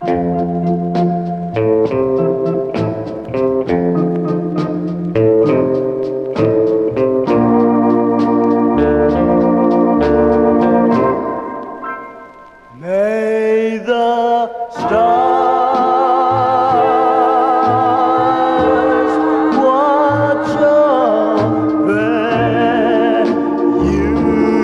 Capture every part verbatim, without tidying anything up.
May the stars watch over you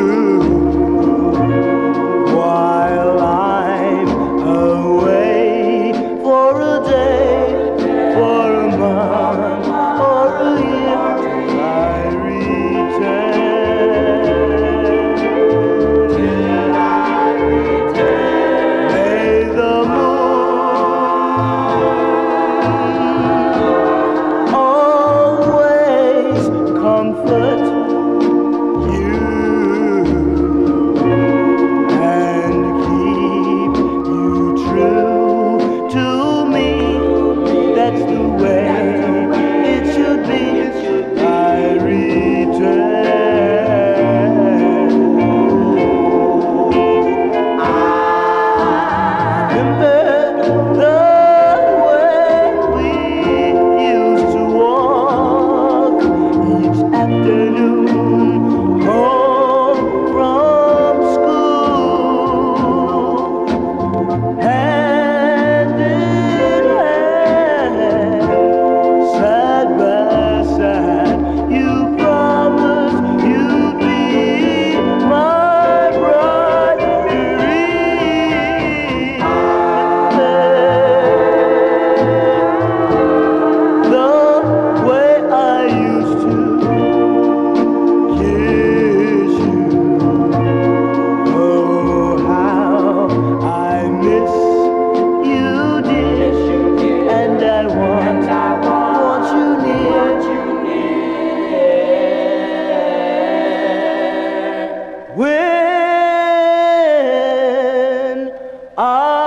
while I'm away for a day, for a month, or a year till I return. Comfort you and keep you true to me. That's the way it should be. I return. I remember the way we used to walk each afternoon home from school, hand in hand, side by side. You promised you'd be my bride. The way I used to kiss you. Oh, how I miss you, dear. And I want, want you near. When I